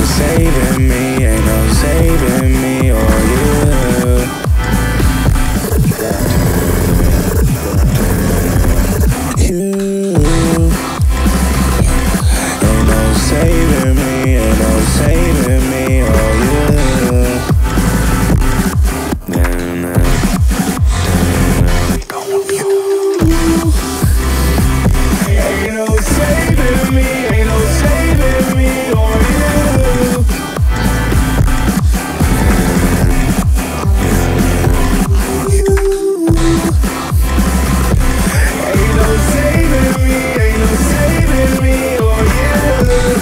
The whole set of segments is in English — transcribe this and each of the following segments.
saving me, ain't no saving me, oh yeah. You ain't no saving me, ain't no saving me, oh yeah. Ain't no saving me, ain't no saving me, oh yeah. Ain't no saving me, ain't no saving me, oh yeah.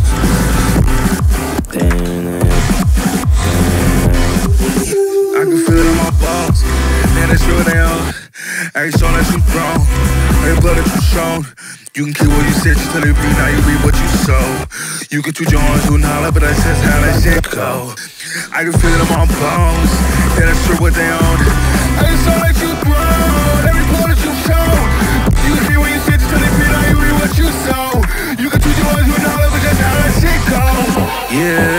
I can feel it in my bones, man, it's real down. Every song that you thrown, every blood that you shown. You can keep what you said, just tell it be, now you reap what you sow. You can toot your horns, who holler, but that's just how that shit go. I can feel it in my bones, yeah, that's true what they own. Every song that you thrown, every blood that you shown. You can hear what you said, just tell it be, now you reap what you sow. You can toot your horns, who holler, but that's how that shit go. Yeah.